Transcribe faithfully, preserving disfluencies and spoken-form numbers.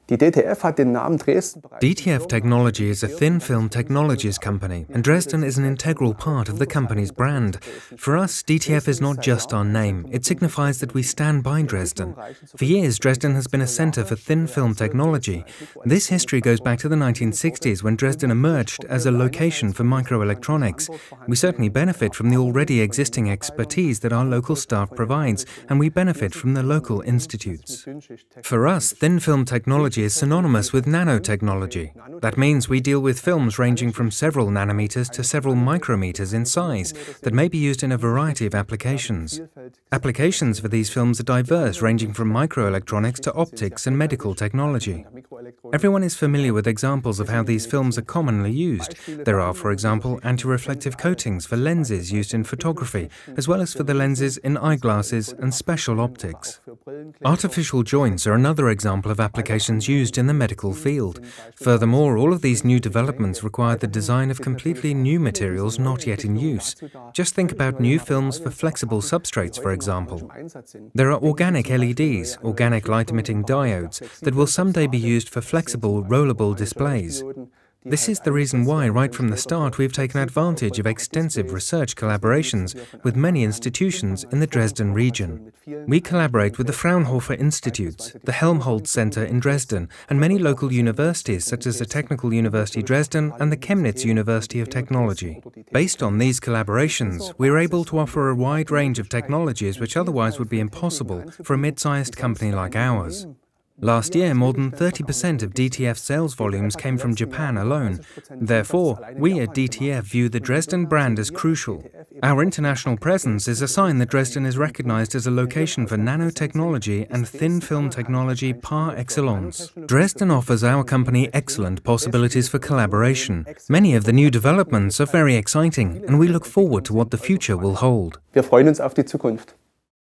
D T F Technology is a thin film technologies company, and Dresden is an integral part of the company's brand. For us, D T F is not just our name, it signifies that we stand by Dresden. For years, Dresden has been a center for thin film technology. This history goes back to the nineteen sixties, when Dresden emerged as a location for microelectronics. We certainly benefit from the already existing expertise that our local staff provides, and we benefit from the local institutes. For us, thin film technology is synonymous with nanotechnology. That means we deal with films ranging from several nanometers to several micrometers in size that may be used in a variety of applications. Applications for these films are diverse, ranging from microelectronics to optics and medical technology. Everyone is familiar with examples of how these films are commonly used. There are, for example, anti-reflective coatings for lenses used in photography, as well as for the lenses in eyeglasses and special optics. Artificial joints are another example of applications used in the medical field. Furthermore, all of these new developments require the design of completely new materials not yet in use. Just think about new films for flexible substrates, for example. There are organic L E Ds, organic light-emitting diodes, that will someday be used for flexible, rollable displays. This is the reason why, right from the start, we've taken advantage of extensive research collaborations with many institutions in the Dresden region. We collaborate with the Fraunhofer Institutes, the Helmholtz Center in Dresden, and many local universities such as the Technical University Dresden and the Chemnitz University of Technology. Based on these collaborations, we are able to offer a wide range of technologies which otherwise would be impossible for a mid-sized company like ours. Last year, more than thirty percent of D T F's sales volumes came from Japan alone. Therefore, we at D T F view the Dresden brand as crucial. Our international presence is a sign that Dresden is recognized as a location for nanotechnology and thin film technology par excellence. Dresden offers our company excellent possibilities for collaboration. Many of the new developments are very exciting, and we look forward to what the future will hold. Wir freuen uns auf die Zukunft.